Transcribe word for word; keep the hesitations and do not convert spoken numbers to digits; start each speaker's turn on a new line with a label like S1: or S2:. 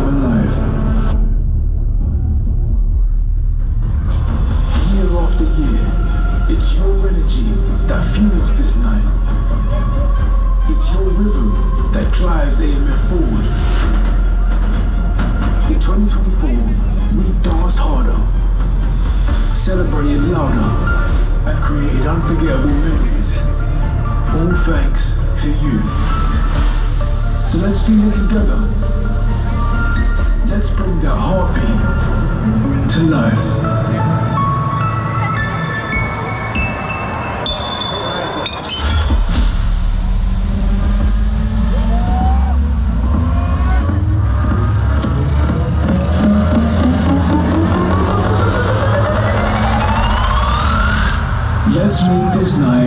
S1: come alive. Year after year, it's your energy that fuels this night. It's your rhythm that drives A M F forward. In twenty twenty-four, we danced harder, celebrated louder, and created unforgettable memories. All thanks to you. So let's feel it together. Let's bring that heartbeat to life. Let's make this night